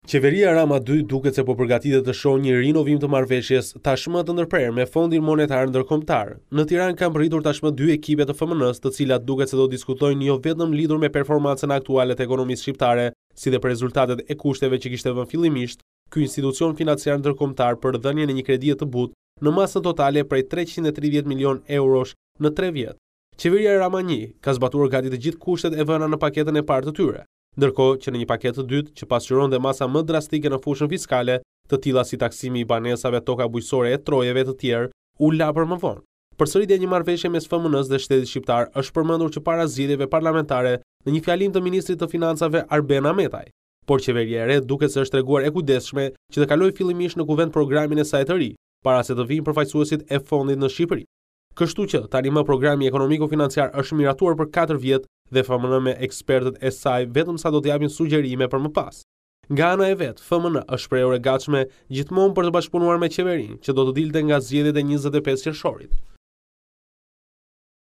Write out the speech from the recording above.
Qeveria Rama 2 duket se po përgatitet të shohë një rinovim të marrëveshjes tashmë të ndërprerë me Fondin Monetar Ndërkombëtar. Në Tiranë kanë pritur tashmë 2 ekipe të FMN-s, të cilat duket se do diskutojnë jo vetëm lidhur me performancën aktuale të ekonomisë shqiptare, si dhe për rezultatet e kushteve që kishte vënë fillimisht ky institucion financiar ndërkombëtar për dhënien e një kredie të butë në masën totale prej 330 milion eurosh në 3 vjet. Qeveria Rama 1 ka zbatuar gati të gjithë kushtet e vëna në paketën e parë të tyre, ndërkohë që në një paketë të dytë që pasqyronte masa më drastike në fushën fiskale, të tilla si taksimi i banesave, toka bujqësore e trojeve të tjerë, u la për më vonë. Përsëritja e një marrëveshje mes FMN-s dhe shtetit shqiptar është përmendur që para zgjedhjeve parlamentare në një fjalim të ministrit të financave Arben Ahmetaj, por qeveria e re duket se është treguar e kujdesshme që të kalojë fillimisht në kuvent programin e saj të ri, para se të vinë përfaqësuesit e fondit në Shqipëri. Kështu që tani më programi ekonomiko-financiar është miratuar për 4 vjet dhe FMN me ekspertët e saj vetëm sa do të japin sugjerime për më pas. Nga ana e vet, FMN është shprehur e gatshme gjithmonë për të bashkëpunuar me qeverinë, që do të dilte nga zgjedhjet e 25 qershorit.